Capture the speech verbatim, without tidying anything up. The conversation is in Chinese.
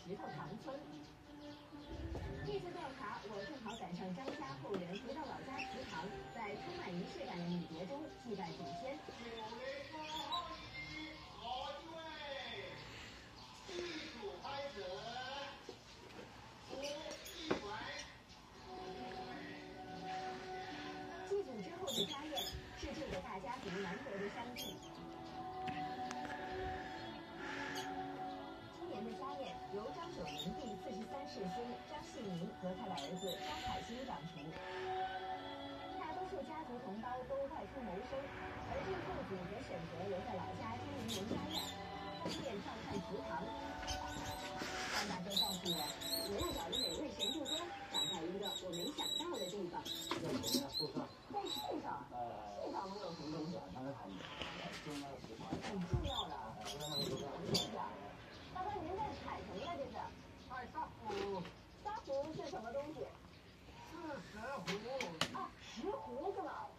石头塘村。这次调查，我正好赶上张家后人回到老家祠堂，在充满仪式感的礼节中祭拜祖先。 九雷公好喜，好几位，地主开始，五一碗。 祭祖之后的家宴，是这个大家族难得的相聚。今年的家宴由张九龄第四十三世孙张细民和他的儿子张海兴掌厨。大多数家族同胞都外出谋生，而这父子则选择留在老家经营农家院，方便照看祠堂。张大哥告诉我，我要找的每位神助攻长在一个我没想到的地方。 在树上，树上。 在树上，树上能有什么东西？ 那是很重要的地方。 很重要的。大哥，您在采什么呀？这是？ 采沙湖。 沙湖是什么东西？ 是石斛。 啊，石斛是吗？